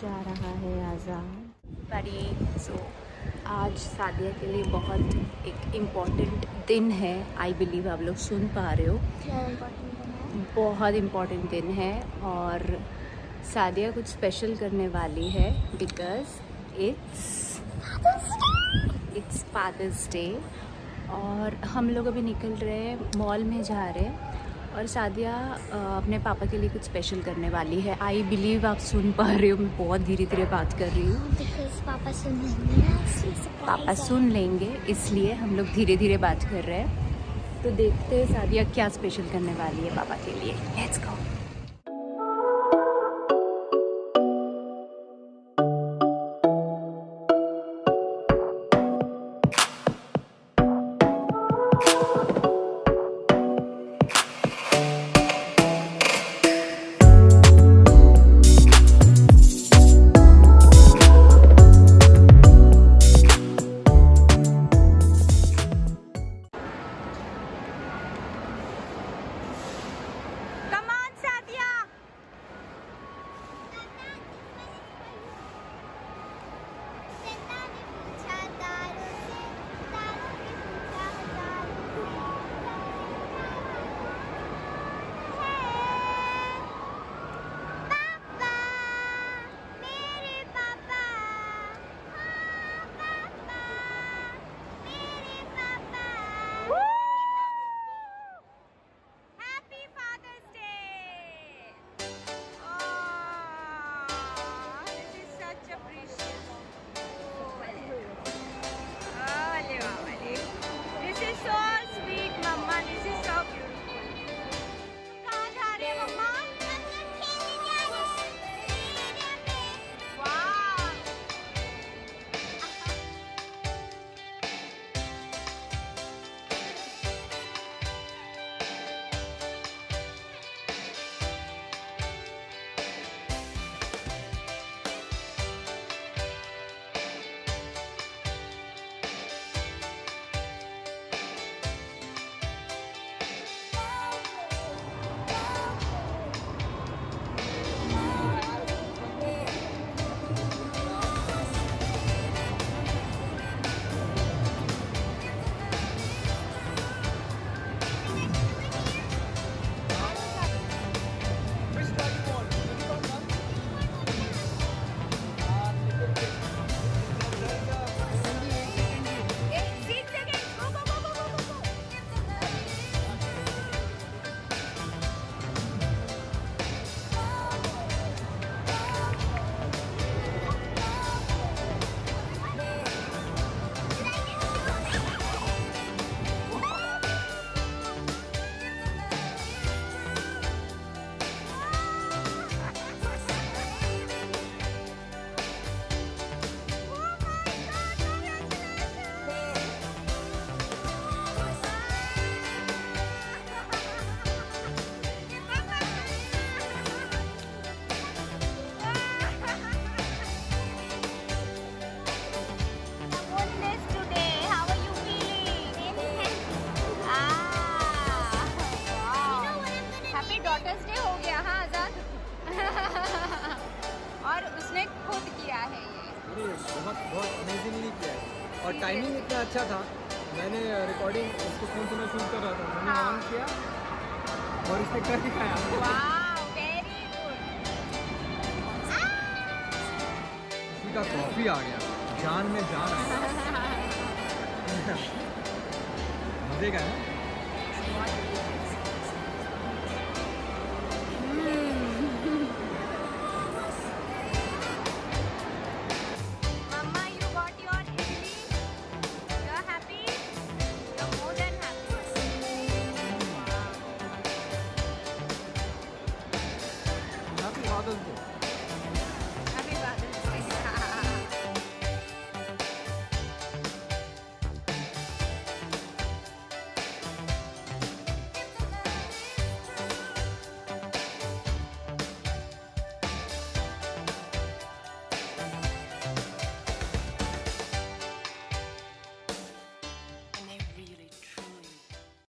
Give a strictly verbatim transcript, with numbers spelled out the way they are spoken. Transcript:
जा रहा है आज़ाद बड़ी। सो आज सादिया के लिए बहुत एक इम्पॉर्टेंट दिन है। आई बिलीव आप लोग सुन पा रहे हो, बहुत इम्पॉर्टेंट दिन है और सादिया कुछ स्पेशल करने वाली है because it's it's Father's Day. और हम लोग अभी निकल रहे हैं, मॉल में जा रहे हैं और सादिया अपने पापा के लिए कुछ स्पेशल करने वाली है। आई बिलीव आप सुन पा रहे हो, मैं बहुत धीरे धीरे बात कर रही हूँ। पापा सुन लेंगे पापा सुन लेंगे इसलिए हम लोग धीरे धीरे बात कर रहे हैं। तो देखते हैं सादिया क्या स्पेशल करने वाली है पापा के लिए। Let's go. बहुत बहुत अमेजिंगली किया है और टाइमिंग इतना अच्छा था। मैंने रिकॉर्डिंग उसको फ़ोन से मैं शूट कर रहा था, मैंने हाँ। ऑन किया और इसने कर दिखाया। वाह, वेरी गुड। किसी का कॉफ़ी आ गया, जान में जान आ गया। मज़े का है।